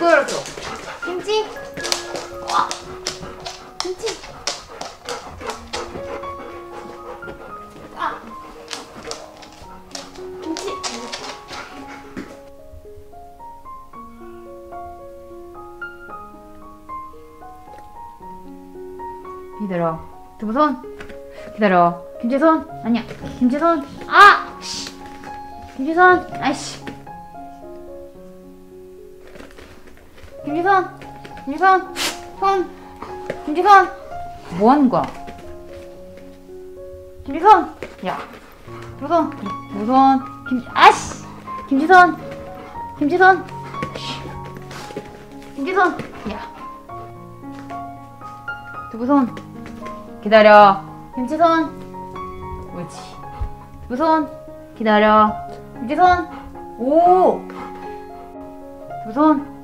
보여줘. 김치. 와. 김치. 아. 김치. 기다려. 두부손. 기다려. 김치손. 아니야. 김치손. 아! 김치손. 아이씨. 김치손. 김치손. 손. 김치손. 뭐 하는 거야? 김치손. 야. 두부손. 두부손. 아씨. 김치손. 김치손. 김치손. 야. 두부손. 기다려. 김치손. 옳지. 두부손. 기다려. 김치손. 오. 두부손.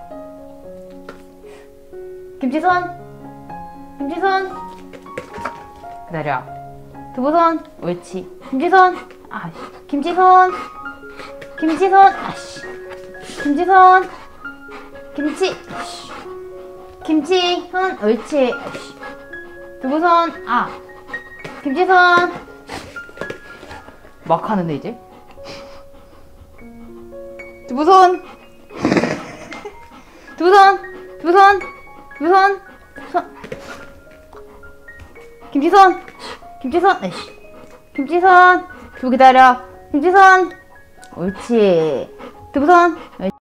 김치손. 김치손. 기다려. 두부손. 옳지. 김치손. 아씨. 김치손. 김치손. 아씨. 김치손. 김치. 김치손. 옳지. 아씨. 두부손. 아. 김치손. 막 하는데 이제. 두부손. 두부손. 두부손. 두부손. 손. 김치손. 김치손. 에이씨. 김치손. 두부 기다려. 김치손. 옳지. 두부손.